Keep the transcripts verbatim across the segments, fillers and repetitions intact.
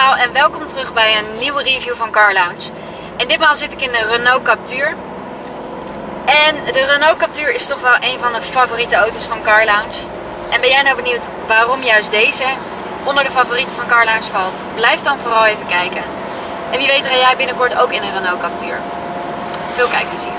allemaal en welkom terug bij een nieuwe review van Car Lounge. En ditmaal zit ik in de Renault Captur. En de Renault Captur is toch wel een van de favoriete auto's van Car Lounge. En ben jij nou benieuwd waarom juist deze onder de favorieten van Car Lounge valt? Blijf dan vooral even kijken. En wie weet rij jij binnenkort ook in een Renault Captur. Veel kijkplezier.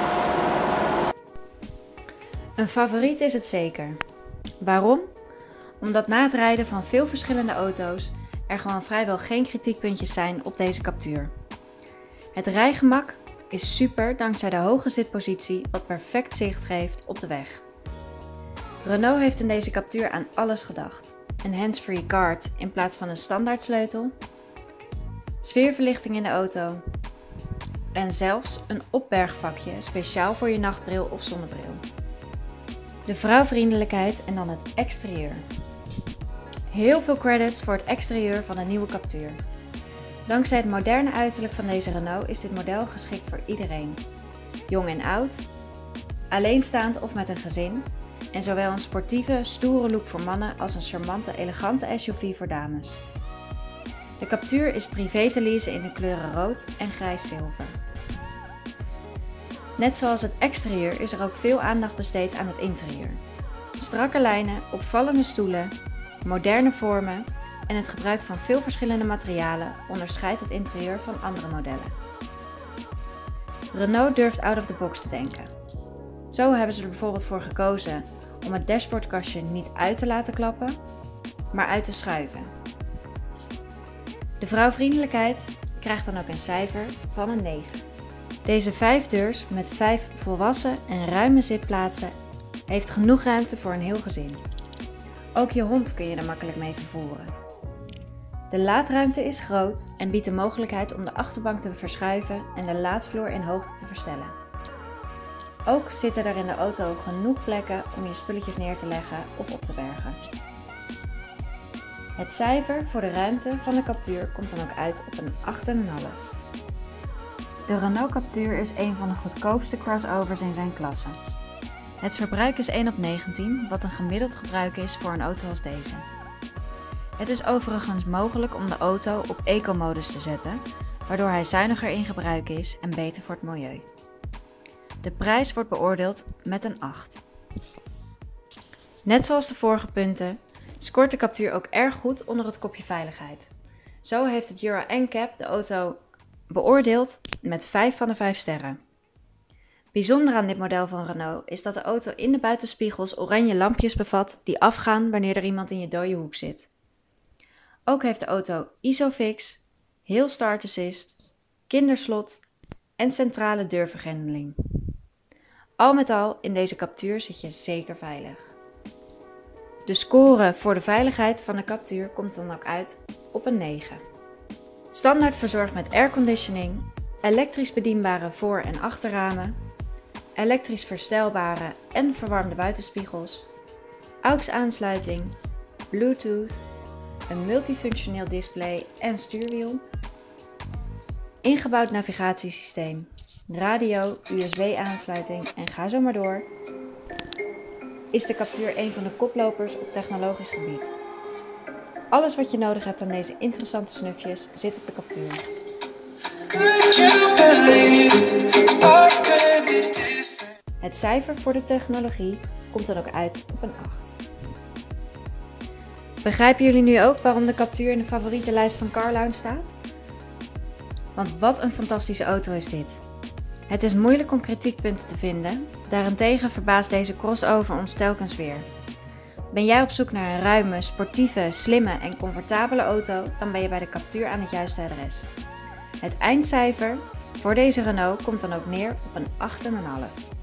Een favoriet is het zeker. Waarom? Omdat na het rijden van veel verschillende auto's er gewoon vrijwel geen kritiekpuntjes zijn op deze Captur. Het rijgemak is super dankzij de hoge zitpositie wat perfect zicht geeft op de weg. Renault heeft in deze Captur aan alles gedacht. Een hands-free card in plaats van een standaard sleutel, sfeerverlichting in de auto en zelfs een opbergvakje speciaal voor je nachtbril of zonnebril. De vrouwvriendelijkheid en dan het exterieur. Heel veel credits voor het exterieur van de nieuwe Captur. Dankzij het moderne uiterlijk van deze Renault is dit model geschikt voor iedereen. Jong en oud, alleenstaand of met een gezin en zowel een sportieve, stoere look voor mannen als een charmante, elegante S U V voor dames. De Captur is privé te leasen in de kleuren rood en grijs-zilver. Net zoals het exterieur is er ook veel aandacht besteed aan het interieur. Strakke lijnen, opvallende stoelen, moderne vormen en het gebruik van veel verschillende materialen onderscheidt het interieur van andere modellen. Renault durft out of the box te denken. Zo hebben ze er bijvoorbeeld voor gekozen om het dashboardkastje niet uit te laten klappen, maar uit te schuiven. De vrouwvriendelijkheid krijgt dan ook een cijfer van een negen. Deze vijfdeurs met vijf volwassen en ruime zitplaatsen heeft genoeg ruimte voor een heel gezin. Ook je hond kun je er makkelijk mee vervoeren. De laadruimte is groot en biedt de mogelijkheid om de achterbank te verschuiven en de laadvloer in hoogte te verstellen. Ook zitten er in de auto genoeg plekken om je spulletjes neer te leggen of op te bergen. Het cijfer voor de ruimte van de Captur komt dan ook uit op een acht komma vijf. De Renault Captur is een van de goedkoopste crossovers in zijn klasse. Het verbruik is één op negentien, wat een gemiddeld gebruik is voor een auto als deze. Het is overigens mogelijk om de auto op eco-modus te zetten, waardoor hij zuiniger in gebruik is en beter voor het milieu. De prijs wordt beoordeeld met een acht. Net zoals de vorige punten scoort de Captur ook erg goed onder het kopje veiligheid. Zo heeft het Euro N C A P de auto beoordeeld met vijf van de vijf sterren. Bijzonder aan dit model van Renault is dat de auto in de buitenspiegels oranje lampjes bevat die afgaan wanneer er iemand in je dode hoek zit. Ook heeft de auto ISOFIX, Hill Start Assist, kinderslot en centrale deurvergrendeling. Al met al in deze Captur zit je zeker veilig. De score voor de veiligheid van de Captur komt dan ook uit op een negen. Standaard verzorgd met airconditioning, elektrisch bedienbare voor- en achterramen, elektrisch verstelbare en verwarmde buitenspiegels, A U X aansluiting, Bluetooth, een multifunctioneel display en stuurwiel, ingebouwd navigatiesysteem, radio, U S B aansluiting en ga zo maar door, is de Captur een van de koplopers op technologisch gebied. Alles wat je nodig hebt aan deze interessante snufjes zit op de Captur. Het cijfer voor de technologie komt dan ook uit op een acht. Begrijpen jullie nu ook waarom de Captur in de favorietenlijst van Car Lounge staat? Want wat een fantastische auto is dit. Het is moeilijk om kritiekpunten te vinden, daarentegen verbaast deze crossover ons telkens weer. Ben jij op zoek naar een ruime, sportieve, slimme en comfortabele auto, dan ben je bij de Captur aan het juiste adres. Het eindcijfer voor deze Renault komt dan ook neer op een acht komma vijf.